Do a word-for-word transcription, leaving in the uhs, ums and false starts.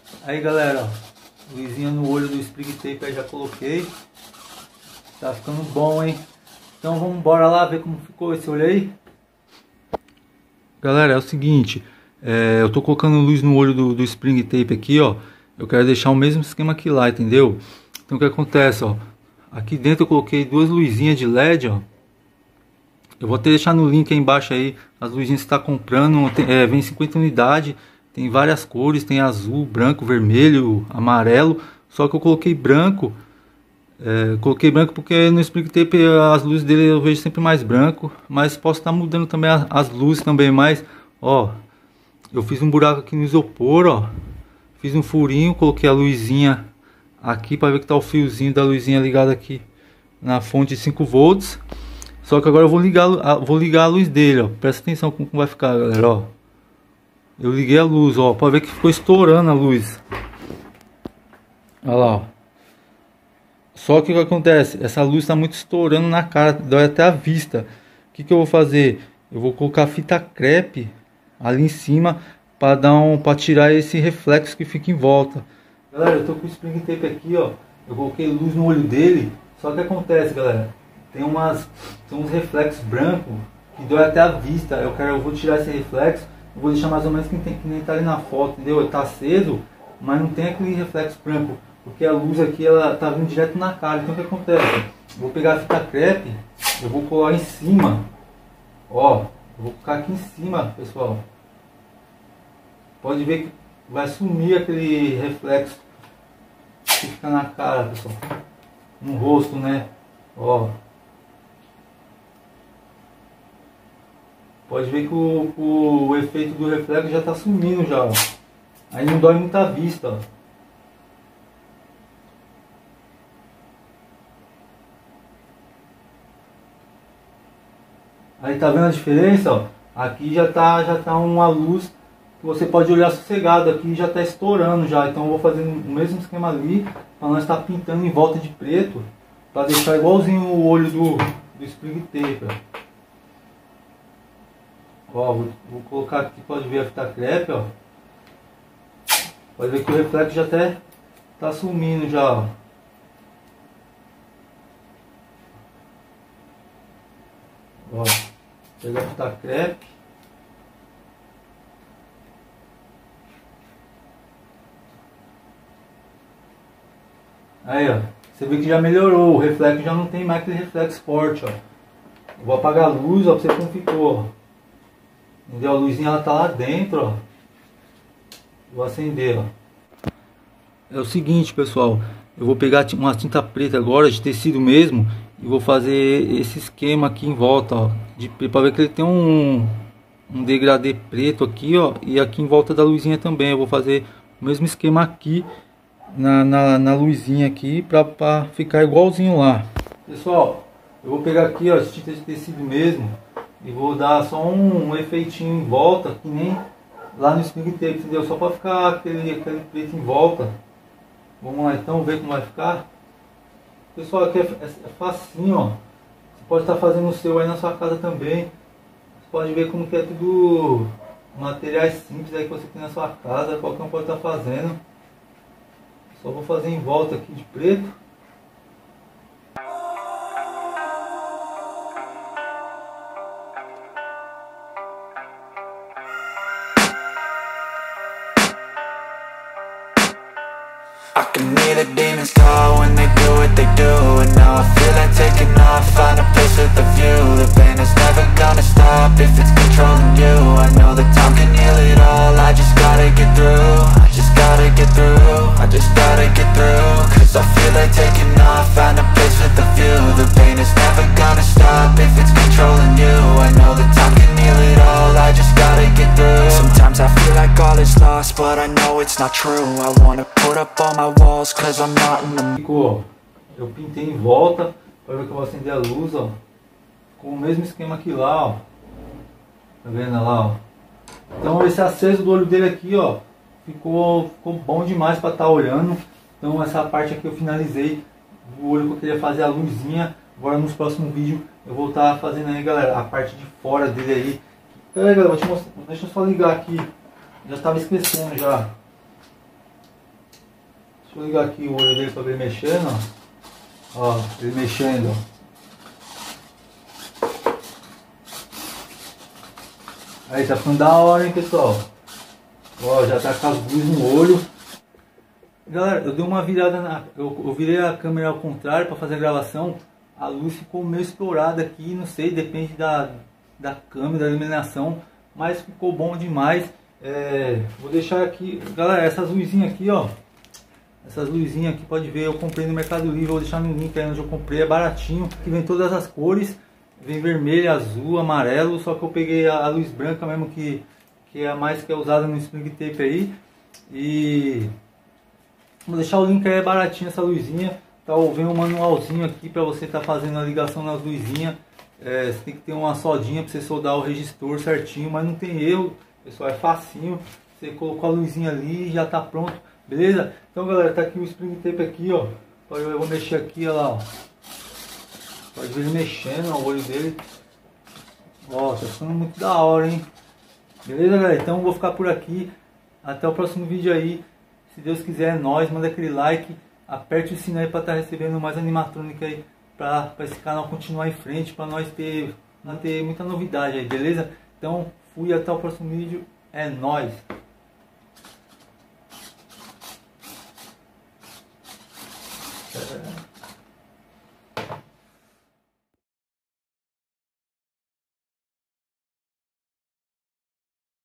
Aí galera, ó, luzinha no olho do spring tape aí já coloquei. Tá ficando bom, hein? Então vamos embora lá ver como ficou esse olho aí. Galera, é o seguinte, é, eu tô colocando luz no olho do, do spring tape aqui, ó. Eu quero deixar o mesmo esquema que lá, entendeu? Então o que acontece, ó. Aqui dentro eu coloquei duas luzinhas de L E D, ó. Eu vou até deixar no link aí embaixo aí as luzinhas que você está comprando. Tem, é, vem cinquenta unidades, tem várias cores, tem azul, branco, vermelho, amarelo. Só que eu coloquei branco. É, coloquei branco porque no spring tape as luzes dele eu vejo sempre mais branco. Mas posso estar mudando também as, as luzes também mais. Ó, eu fiz um buraco aqui no isopor, ó. Fiz um furinho, coloquei a luzinha aqui para ver que tá o fiozinho da luzinha ligado aqui na fonte de cinco volts. Só que agora eu vou ligar, vou ligar a luz dele, ó. Presta atenção como vai ficar, galera, ó. Eu liguei a luz, ó, para ver que ficou estourando a luz. Olha lá, ó. Só que o que acontece? Essa luz está muito estourando na cara, dói até a vista. O que que eu vou fazer? Eu vou colocar fita crepe ali em cima para dar um, para tirar esse reflexo que fica em volta. Galera, eu tô com o spring tape aqui, ó. Eu coloquei luz no olho dele. Só que acontece, galera, tem umas, tem uns reflexos brancos que dói até a vista. Eu quero, eu vou tirar esse reflexo. Eu vou deixar mais ou menos que, tem, que nem tá ali na foto, entendeu? Ele tá aceso, mas não tem aquele reflexo branco. Porque a luz aqui, ela tá vindo direto na cara. Então o que acontece? Eu vou pegar a fita crepe, eu vou colar em cima. Ó, eu vou colocar aqui em cima, pessoal. Pode ver que vai sumir aquele reflexo que fica na cara, pessoal. No rosto, né? Ó. Pode ver que o, o, o efeito do reflexo já tá sumindo já, ó. Aí não dói muita vista, ó. Aí tá vendo a diferença, ó? Aqui já tá, já tá uma luz que você pode olhar sossegado. Aqui já tá estourando já. Então eu vou fazer o mesmo esquema ali para nós estar tá pintando em volta de preto, para deixar igualzinho o olho do, do spring tape, ó. Ó, vou, vou colocar aqui, pode ver a fita crepe, ó. Pode ver que o reflexo já até tá sumindo já, ó. Ó, pegar a fita crepe. Aí, ó, você vê que já melhorou, o reflexo já não tem mais aquele reflexo forte, ó. Eu vou apagar a luz, ó, pra você ver como ficou, ó. Entendeu? A luzinha ela tá lá dentro, ó. Vou acender, ó. É o seguinte, pessoal, eu vou pegar uma tinta preta agora, de tecido mesmo, e vou fazer esse esquema aqui em volta, ó, de, pra ver que ele tem um, um degradê preto aqui, ó, e aqui em volta da luzinha também. Eu vou fazer o mesmo esquema aqui na, na, na luzinha aqui, pra, pra ficar igualzinho lá. Pessoal, eu vou pegar aqui, ó, tinta de tecido mesmo, e vou dar só um, um efeitinho em volta, que nem lá no spring tape, entendeu? Só para ficar aquele, aquele preto em volta. Vamos lá então ver como vai ficar. Pessoal, aqui é, é, é facinho, ó. Você pode estar fazendo o seu aí na sua casa também. Você pode ver como que é tudo materiais simples aí que você tem na sua casa. Qualquer um pode estar fazendo. Só vou fazer em volta aqui de preto. I can hear the demons call when they do what they do. And now I feel like taking off, find a place with a view. The pain is never gonna stop if it's controlling you. I know that time can heal it all, I just gotta get through. I just gotta get through, I just gotta get through. Cause I feel like taking off, find a place with a view. The pain is never gonna stop if it's controlling you. I know that time can heal it all, I just gotta get through. Sometimes I feel like all is lost, but I know it's not true. I wanna put up all my walls, cause I'm not in the... Ficou, ó. Eu pintei em volta, para ver que eu vou acender a luz, ó. Com o mesmo esquema que lá, ó. Tá vendo lá, ó? Então esse aceso do olho dele aqui, ó, ficou, ficou bom demais para estar tá olhando. Então essa parte aqui eu finalizei do olho que eu queria fazer a luzinha. Agora nos próximos vídeos eu vou estar tá fazendo aí, galera, a parte de fora dele aí. Pera aí, galera, vou te mostrar. Deixa eu só ligar aqui. Já estava esquecendo já. Deixa eu ligar aqui o olho dele pra ver ele mexendo, ó. Ó, ele mexendo, ó. Aí, tá ficando da hora, hein, pessoal. Ó, já tá com as luzes no olho. Galera, eu dei uma virada na... Eu, eu virei a câmera ao contrário pra fazer a gravação. A luz ficou meio explorada aqui, não sei, depende da, da câmera, da iluminação. Mas ficou bom demais. É, vou deixar aqui... Galera, essas luzinhas aqui, ó. Essas luzinhas aqui, pode ver, eu comprei no Mercado Livre. Vou deixar no link aí onde eu comprei, é baratinho. Aqui vem todas as cores. Vem vermelho, azul, amarelo, só que eu peguei a, a luz branca mesmo, que, que é a mais que é usada no Spring Tape aí. E vou deixar o link aí, é baratinho essa luzinha. Tá, vem um manualzinho aqui para você estar tá fazendo a ligação nas luzinhas. É, você tem que ter uma soldinha para você soldar o resistor certinho, mas não tem erro, pessoal, é facinho. Você colocou a luzinha ali e já tá pronto, beleza? Então galera, tá aqui o Spring Tape aqui, ó. Eu vou mexer aqui, ó lá, ó. Pode ver ele mexendo, ó, o olho dele. Ó, tá ficando muito da hora, hein? Beleza, galera? Então vou ficar por aqui. Até o próximo vídeo aí. Se Deus quiser, é nóis. Manda aquele like. Aperte o sininho aí pra estar recebendo mais animatrônica aí. Pra, pra esse canal continuar em frente. Pra nós ter, nós ter muita novidade aí, beleza? Então, fui. Até o próximo vídeo. É nóis. É.